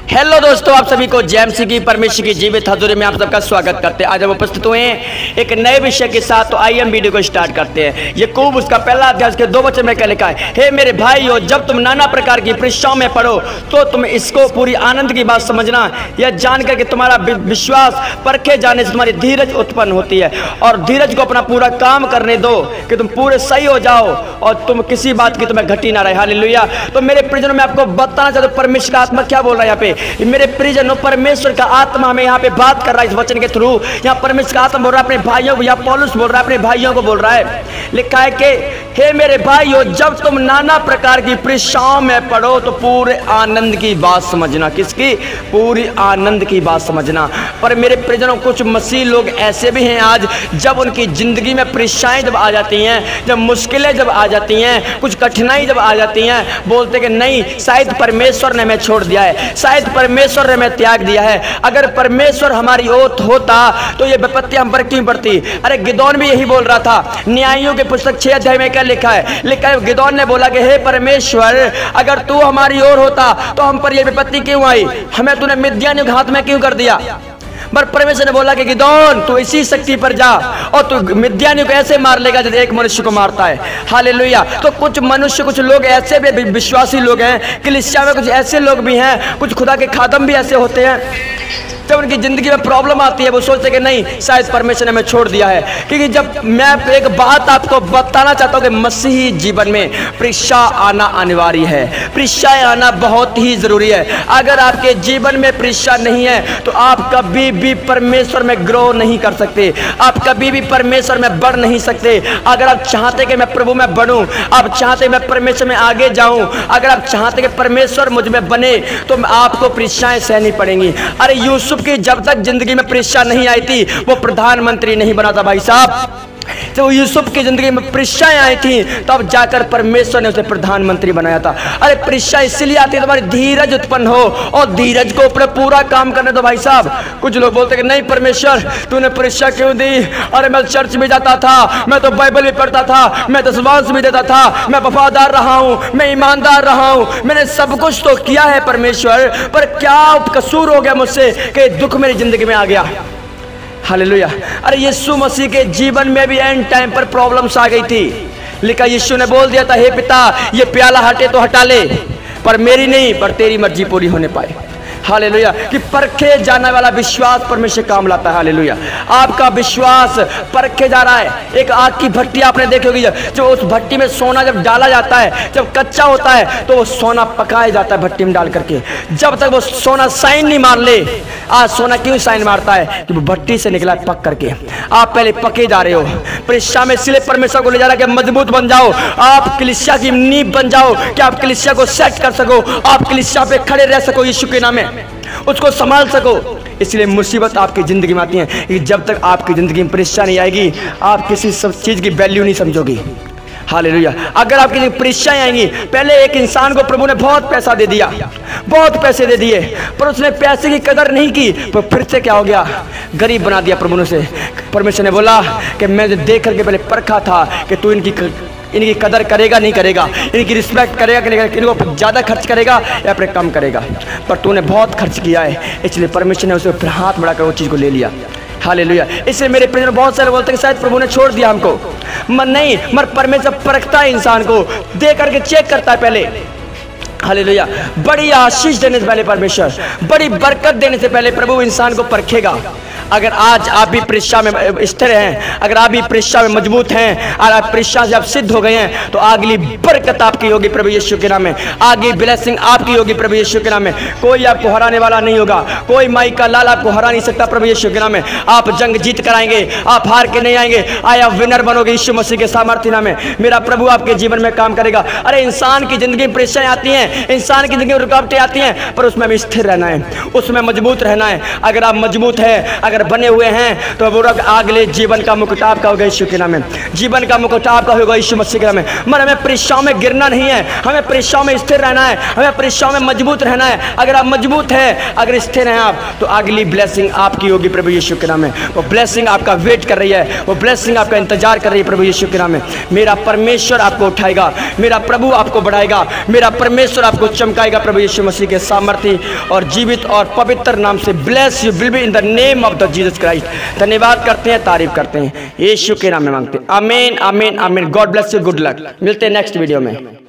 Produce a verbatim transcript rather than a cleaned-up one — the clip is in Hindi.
हेलो दोस्तों, आप सभी को जेएमसी की परमेश्वर की जीवित हजूरी में आप सबका स्वागत करते हैं। आज हम उपस्थित हुए हैं एक नए विषय के साथ। तो आइए हम वीडियो को स्टार्ट करते हैं। ये कूब उसका पहला अध्याय के दो वचन में क्या लिखा है। हे मेरे भाइयों, जब तुम नाना प्रकार की परीक्षाओं में पढ़ो तो तुम इसको पूरी आनंद की बात समझना, यह जानकर कि तुम्हारा विश्वास परखे जाने से तुम्हारी धीरज उत्पन्न होती है। और धीरज को अपना पूरा काम करने दो कि तुम पूरे सही हो जाओ और तुम किसी बात की तुम्हें घटी ना रहे। हालेलुया। तो मेरे प्रियजनों, मैं आपको बताना चाहता हूँ परमेश्वर का आत्मा क्या बोल रहा है यहाँ पे। मेरे प्रियजनों, परमेश्वर का आत्मा हमें यहाँ पे बात कर रहा है इस वचन के थ्रू। यहाँ परमेश्वर का आत्मा बोल रहा है अपने भाइयों को, यहाँ पौलुस बोल रहा है अपने भाइयों को बोल रहा है। लिखा है कि हे मेरे भाइयों, जब तुम नाना प्रकार की परीक्षाओं में पढ़ो तो पूरे आनंद की बात समझना। किसकी? पूरी आनंद की बात समझना। पर मेरे प्रियजनों, कुछ मसीह लोग ऐसे भी हैं आज, जब उनकी जिंदगी में परीक्षाएं जब आ जाती हैं, जब मुश्किलें जब आ जाती हैं, कुछ कठिनाई जब आ जाती हैं, बोलते कि नहीं, शायद परमेश्वर ने हमें छोड़ दिया है, शायद परमेश्वर ने हमें त्याग दिया है। अगर परमेश्वर हमारी ओर होता तो ये विपत्तियां हम पर क्यों पड़ती। अरे गिदोन भी यही बोल रहा था। न्यायियों के पुस्तक छह अध्याय में क्या लिखा है? लिखा है, गिदोन ने बोला कि हे परमेश्वर, अगर तू हमारी ओर होता तो हम पर यह विपत्ति क्यों आई, हमें तूने मिद्यानियों के हाथ में क्यों कर दिया। पर परमेश्वर ने बोला कि गिदोन, तू इसी शक्ति पर जा और तू मिद्यानियों को ऐसे मार लेगा जैसे एक मनुष्य को मारता है। हालेलुया। तो कुछ मनुष्य, कुछ लोग ऐसे भी विश्वासी लोग हैं, कलीसिया में कुछ ऐसे लोग भी हैं, कुछ खुदा के खादम भी ऐसे होते हैं, जब उनकी जिंदगी में प्रॉब्लम आती है वो सोचते कि नहीं, शायद परमेश्वर ने हमें छोड़ दिया है। क्योंकि जब मैं एक बात आपको बताना चाहता हूं कि मसीही जीवन में परीक्षा आना अनिवार्य है, परीक्षाएं आना बहुत ही जरूरी है। अगर आपके जीवन में परीक्षा नहीं है तो आप कभी भी परमेश्वर में ग्रो नहीं कर सकते, आप कभी भी परमेश्वर में बढ़ नहीं सकते। अगर आप चाहते कि मैं प्रभु में बढ़ूं, आप चाहते मैं परमेश्वर में आगे जाऊं, अगर आप चाहते कि परमेश्वर मुझ में बने, तो आपको परीक्षाएं सहनी पड़ेंगी। अरे यूसुफ कि जब तक जिंदगी में परीक्षा नहीं आई थी वो प्रधानमंत्री नहीं बना था भाई साहब। जब यूसुफ की जिंदगी में परीक्षाएं आई थी तब जाकर परमेश्वर ने उसे प्रधानमंत्री बनाया था। अरे परीक्षा इसलिए आती है तुम्हारी धीरज उत्पन्न हो, और धीरज को ऊपर पूरा काम करने दो भाई साहब। कुछ लोग बोलते कि नहीं परमेश्वर, तूने परीक्षा क्यों दी। अरे मैं चर्च में जाता था, मैं तो बाइबल भी पढ़ता था, मैं दसवांश भी देता था, मैं वफादार रहा हूँ, मैं ईमानदार रहा हूँ, मैंने सब कुछ तो किया है परमेश्वर, पर क्या कसूर हो गया मुझसे कि दुख मेरी जिंदगी में आ गया। हालेलुया। अरे यीशु मसीह के जीवन में भी एंड टाइम पर प्रॉब्लम्स आ गई थी। लिखा, यीशु ने बोल दिया था, हे पिता, ये प्याला हटे तो हटा ले, पर मेरी नहीं, पर तेरी मर्जी पूरी होने पाए। हालेलुया। कि परखे जाने वाला विश्वास परमेश्वर काम लाता है। हालेलुया। आपका विश्वास परखे जा रहा है। एक आग की भट्टी आपने देखी होगी, जो उस भट्टी में सोना जब डाला जाता है, जब कच्चा होता है तो वो सोना पकाया जाता है भट्टी में डाल करके, जब तक वो सोना साइन नहीं मार ले। आज सोना क्यों साइन मारता है? कि वो भट्टी से निकला पक करके। आप पहले पके जा रहे हो, परीक्षा में इसलिए परमेश्वर को ले जा रहा है कि मजबूत बन जाओ, आप कलीसिया की नींव बन जाओ, कि आप कलीसिया को सेट कर सको, आप कलीसिया पे खड़े रह सको, यीशु के नाम में उसको संभाल सको। इसलिए मुसीबत आपकी जिंदगी में आती है कि जब तक आपकी जिंदगी में परीक्षा नहीं आएगी, आप किसी सब चीज की वैल्यू नहीं समझोगी। हालेलुया। अगर आपकी परीक्षाएं आएंगी, पहले एक इंसान को प्रभु ने बहुत पैसा दे दिया, बहुत पैसे दे दिए, पर उसने पैसे की कदर नहीं की, तो फिर से क्या हो गया? गरीब बना दिया प्रभु ने उसे। परमेश्वर ने बोला कि मैं देख करके पहले परखा था कि तू इनकी इनकी कदर करेगा नहीं करेगा, इनकी रिस्पेक्ट करेगा कि नहीं करेगा, इनको ज़्यादा खर्च करेगा या फिर कम करेगा, पर तूने बहुत खर्च किया है, इसलिए परमेश्वर ने उसे फिर हाथ बढ़ाकर वो चीज़ को ले लिया। हालेलुया। इसलिए मेरे प्रिय बहुत सारे बोलते हैं कि शायद प्रभु ने छोड़ दिया हमको। मन नहीं, मर परमेश्वर परखता है इंसान को, दे करके चेक करता है पहले। हालेलुया। बड़ी आशीष देने से पहले परमेश्वर, बड़ी बरकत देने से पहले प्रभु इंसान को परखेगा। अगर आज आप भी परीक्षा में स्थिर हैं, अगर आप भी परीक्षा में मजबूत हैं और आप परीक्षा से आप सिद्ध हो गए हैं, तो अगली बरकत आपकी होगी प्रभु यीशु के नाम में, आगे ब्लेसिंग आपकी होगी प्रभु यीशु के नाम में। कोई आपको हराने वाला नहीं होगा, कोई माई का लाल आपको हरा नहीं सकता प्रभु यीशु के नाम में। आप जंग जीत कर आएंगे, आप हार के नहीं आएंगे, आया विनर बनोगे यीशु मसीह के सामर्थ्य नाम में। मेरा प्रभु आपके जीवन में काम करेगा। अरे इंसान की जिंदगी में परीक्षाएं आती हैं, इंसान की जिंदगी में रुकावटें आती हैं, पर उसमें हमें स्थिर रहना है, उसमें मजबूत रहना है। अगर आप मजबूत हैं, अगर अगर बने हुए हैं तो वो रग आगले जीवन का मुकुट आपका होगा यीशु के नाम में, जीवन का मुकुट आपका होगा यीशु मसीह के नाम में। मगर हमें परीक्षाओं में गिरना नहीं है, हमें परीक्षाओं में स्थिर रहना है, हमें परीक्षाओं में मजबूत रहना है। अगर आप मजबूत हैं, अगर स्थिर हैं आप, तो अगली ब्लेसिंग आपकी होगी प्रभु यीशु के नाम में। वो ब्लेसिंग आपका वेट कर रही है, वो ब्लेसिंग आपका इंतजार कर रही है प्रभु यीशु के नाम में। मेरा परमेश्वर आपको उठाएगा, मेरा प्रभु आपको बढ़ाएगा, मेरा परमेश्वर आपको चमकाएगा प्रभु यीशु मसीह के सामर्थ्य और जीवित और पवित्र नाम से। Bless you will be in the name of the Jesus Christ. धन्यवाद करते हैं, तारीफ करते हैं, यीशु के नाम में मांगते हैं। आमीन आमीन आमीन। God bless you, good luck. मिलते हैं नेक्स्ट वीडियो में।